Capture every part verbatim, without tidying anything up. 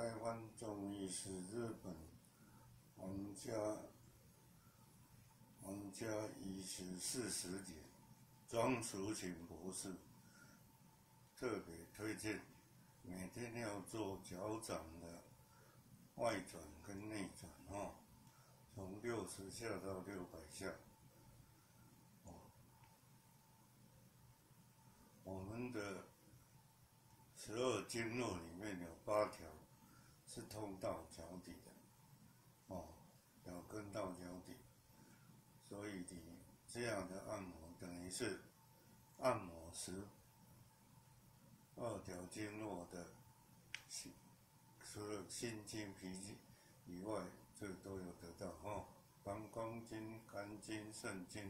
台湾中医是日本皇家皇家医师四十年，庄淑涔博士特别推荐，每天要做脚掌的外转跟内转哦，从六十下到六百下。哦，我们的十二经络里面有八条是通到脚底的，哦，脚跟到脚底，所以你这样的按摩等于是按摩十二条经络的，除了心经、脾经以外，这都有得到哦。膀胱经、肝经、肾经、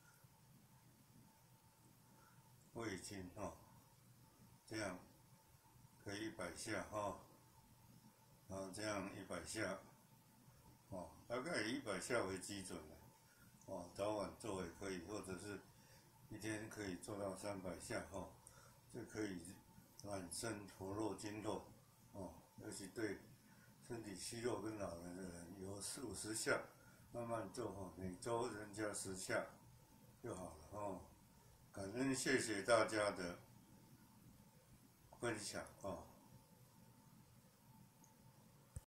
胃经哦，这样可以一百下哈，然后这样一百下，哦，大概以一百下为基准的，哦，早晚做也可以，或者是一天可以做到三百下哈，这可以暖身活络经络，哦，尤其对身体虚弱跟老人的人，有四五十下，慢慢做哈，每周人家十下就好了哦。感恩谢谢大家的分享哦。